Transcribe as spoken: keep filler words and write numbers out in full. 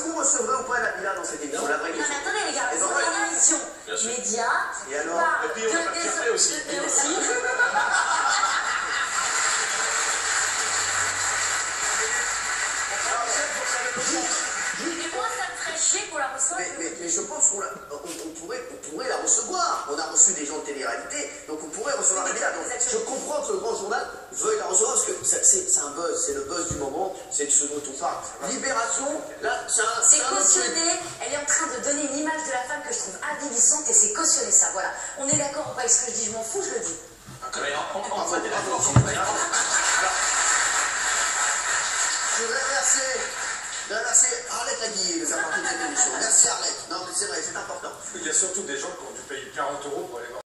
vous recevrez ou pas Nabila dans cette émission? La vraie Non, question. mais attendez, les gars, Et c'est donc, une émission média. Et alors? Parle Et puis, on va de faire des- café aussi. Et aussi. Et moi, ça me ferait chier qu'on la reçoive. Mais, mais, mais je pense qu'on la- on, on pourrait, on pourrait la recevoir. On a reçu des gens de télé-réalité, donc on pourrait recevoir Nabila. Donc, je comprends que le grand journal veuille la recevoir parce que ça- c'est c'est un buzz, c'est le buzz du moment, c'est de ce dont on parle. Libération, là, c'est un. C'est un autre truc. cautionné, elle est en train de donner une image de la femme que je trouve avilissante et c'est cautionné ça, voilà. On est d'accord ou pas avec ce que je dis, je m'en fous, je le dis. Mais on- on- on va dire Bravo, d'accord. bravo. Alors, je voudrais remercier, de remercier Arlette Laguiller de faire partie de cette émission. Merci Arlette. Non, mais c'est vrai, c'est important. Il y a surtout des gens qui ont dû payer quarante euros pour aller voir.